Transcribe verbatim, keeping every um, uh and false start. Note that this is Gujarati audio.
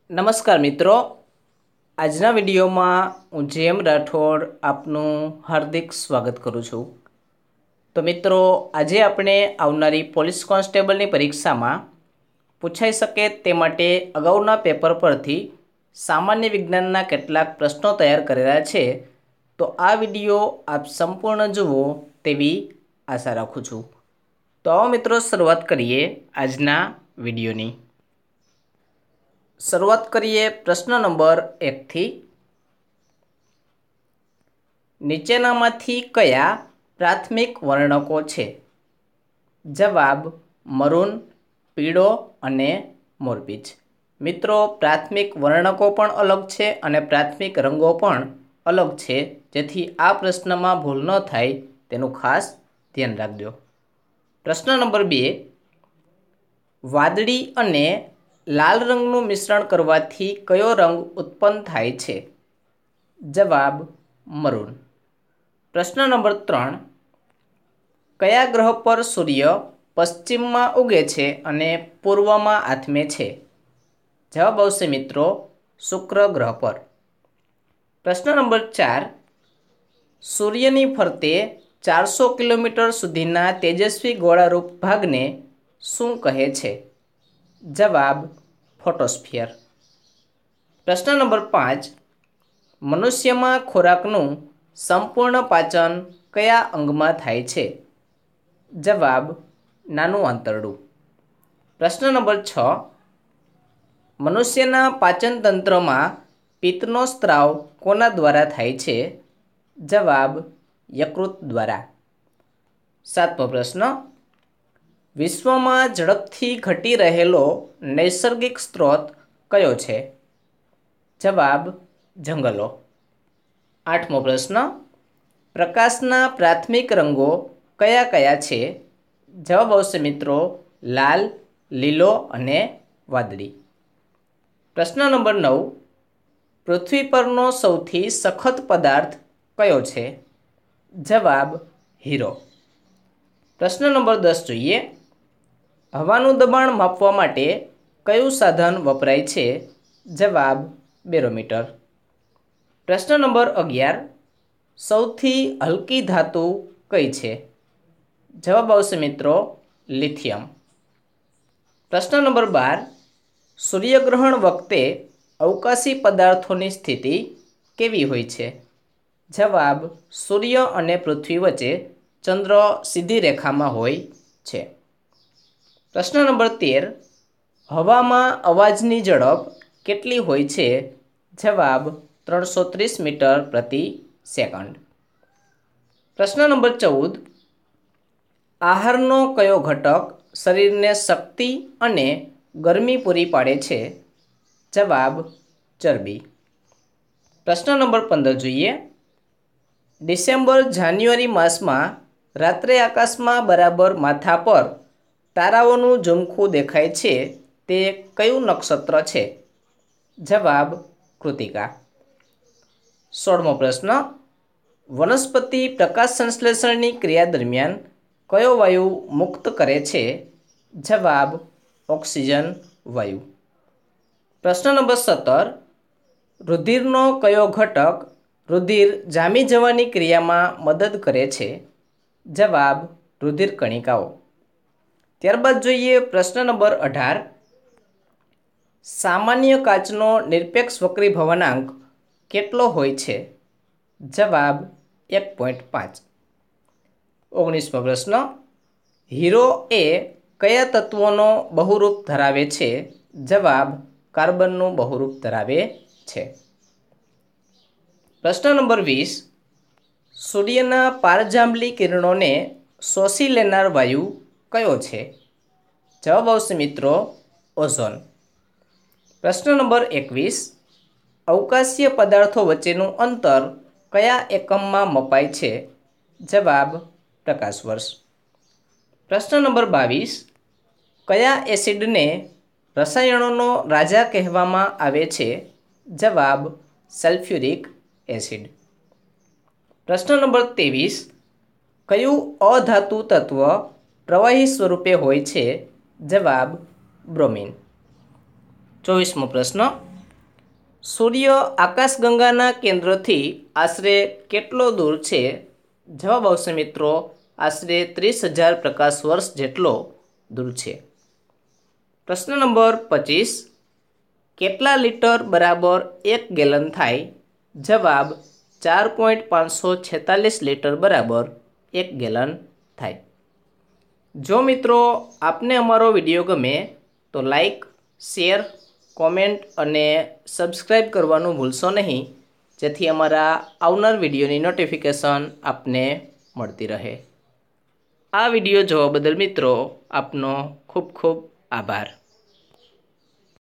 નમસ્કાર મિત્રો, આજના વિડીયોમાં હું જેમ રાઠોડ આપનું હાર્દિક સ્વાગત કરું છું। તો મિત્રો, આજે આપણે આવનારી પોલીસ કોન્સ્ટેબલની પરીક્ષામાં પૂછાઈ શકે તે માટે અગાઉના પેપર પરથી સામાન્ય વિજ્ઞાનના કેટલાક પ્રશ્નો તૈયાર કરેલા છે। તો આ વિડીયો આપ સંપૂર્ણ જુઓ તેવી આશા રાખું છું। તો આવો મિત્રો, શરૂઆત કરીએ આજના વિડીયોની। શરૂઆત કરીએ પ્રશ્ન નંબર એકથી। નીચેનામાંથી કયા પ્રાથમિક વર્ણકો છે? જવાબ મરૂન, પીળો અને મોરપીંછ। મિત્રો, પ્રાથમિક વર્ણકો પણ અલગ છે અને પ્રાથમિક રંગો પણ અલગ છે, જેથી આ પ્રશ્નમાં ભૂલ ન થાય તેનું ખાસ ધ્યાન રાખજો। પ્રશ્ન નંબર બે, વાદળી અને લાલ રંગનું મિશ્રણ કરવાથી કયો રંગ ઉત્પન્ન થાય છે? જવાબ મરૂન। પ્રશ્ન નંબર ત્રણ, કયા ગ્રહ પર સૂર્ય પશ્ચિમમાં ઉગે છે અને પૂર્વમાં આથમે છે? જવાબ આવશે મિત્રો શુક્ર ગ્રહ પર। પ્રશ્ન નંબર ચાર, સૂર્યની ફરતે ચારસો કિલોમીટર સુધીના તેજસ્વી ગોળારૂપ ભાગને શું કહે છે? જવાબ ફોટોસ્ફિયર। પ્રશ્ન નંબર પાંચ, મનુષ્યમાં ખોરાકનું સંપૂર્ણ પાચન કયા અંગમાં થાય છે? જવાબ નાનું આંતરડું। પ્રશ્ન નંબર છ, મનુષ્યના પાચન તંત્રમાં પિત્તનો સ્ત્રાવ કોના દ્વારા થાય છે? જવાબ યકૃત દ્વારા। સાતમો પ્રશ્ન, વિશ્વમાં ઝડપથી ઘટી રહેલો નૈસર્ગિક સ્ત્રોત કયો છે? જવાબ જંગલો। આઠમો પ્રશ્ન, પ્રકાશના પ્રાથમિક રંગો કયા કયા છે? જવાબ આવશે મિત્રો લાલ, લીલો અને વાદળી। પ્રશ્ન નંબર નવ, પૃથ્વી પરનો સૌથી સખત પદાર્થ કયો છે? જવાબ હીરો। પ્રશ્ન નંબર દસ જોઈએ, હવાનું દબાણ માપવા માટે કયું સાધન વપરાય છે? જવાબ બેરોમીટર। પ્રશ્ન નંબર અગિયાર, સૌથી હલકી ધાતુ કઈ છે? જવાબ આવશે મિત્રો લિથિયમ। પ્રશ્ન નંબર બાર, સૂર્યગ્રહણ વખતે અવકાશી પદાર્થોની સ્થિતિ કેવી હોય છે? જવાબ સૂર્ય અને પૃથ્વી વચ્ચે ચંદ્ર સીધી રેખામાં હોય છે। પ્રશ્ન નંબર તેર, હવામાં અવાજની ઝડપ કેટલી હોય છે? જવાબ ત્રણસો ત્રીસ મીટર પ્રતિ સેકન્ડ। પ્રશ્ન નંબર ચૌદ, આહારનો કયો ઘટક શરીરને શક્તિ અને ગરમી પૂરી પાડે છે? જવાબ ચરબી। પ્રશ્ન નંબર પંદર જોઈએ, ડિસેમ્બર જાન્યુઆરી માસમાં રાત્રે આકાશમાં બરાબર માથા પર તારાઓનું ઝુમખું દેખાય છે તે કયું નક્ષત્ર છે? જવાબ કૃતિકા। સોળમો પ્રશ્ન, વનસ્પતિ પ્રકાશ સંશ્લેષણની ક્રિયા દરમિયાન કયો વાયુ મુક્ત કરે છે? જવાબ ઓક્સિજન વાયુ। પ્રશ્ન નંબર સત્તર, રુધિરનો કયો ઘટક રુધિર જામી જવાની ક્રિયામાં મદદ કરે છે? જવાબ રુધિર કણિકાઓ। ત્યારબાદ જોઈએ પ્રશ્ન નંબર અઢાર, સામાન્ય કાચનો નિરપેક્ષ વક્રીભવનાંક કેટલો હોય છે? જવાબ એક પોઈન્ટ પાંચ। ઓગણીસમો પ્રશ્ન, હીરો એ કયા તત્વોનો બહુરૂપ ધરાવે છે? જવાબ કાર્બનનું બહુરૂપ ધરાવે છે। પ્રશ્ન નંબર વીસ, સૂર્યના પારજાંબલી કિરણોને શોષી લેનાર વાયુ કયો છે? જવાબ આવશે મિત્રો ઓઝોન। પ્રશ્ન નંબર એકવીસ, અવકાશીય પદાર્થો વચ્ચેનું અંતર કયા એકમમાં મપાય છે? જવાબ પ્રકાશ વર્ષ। પ્રશ્ન નંબર બાવીસ, કયા એસિડને રસાયણોનો રાજા કહેવામાં આવે છે? જવાબ સલ્ફ્યુરિક એસિડ। પ્રશ્ન નંબર ત્રેવીસ, કયું અધાતુ તત્વ પ્રવાહી સ્વરૂપે હોય છે? જવાબ બ્રોમિન। ચોવીસમો પ્રશ્ન, સૂર્ય આકાશગંગાના કેન્દ્રથી આશરે કેટલો દૂર છે? જવાબ આવશે મિત્રો આશરે ત્રીસ હજાર પ્રકાશ વર્ષ જેટલો દૂર છે. પ્રશ્ન નંબર પચીસ. કેટલા લીટર બરાબર એક ગેલન થાય? જવાબ ચાર પોઈન્ટ પાંચસો છેતાલીસ લીટર બરાબર એક ગેલન થાય. જો મિત્રો આપને અમારો વિડીયો ગમે તો લાઈક, શેર, કોમેન્ટ અને સબસ્ક્રાઈબ કરવાનું ભૂલશો નહીં, જેથી અમારા આવનાર વિડીયોની નોટિફિકેશન આપને મળતી રહે. આ વિડીયો જોવા બદલ મિત્રો આપનો ખૂબ ખૂબ આભાર.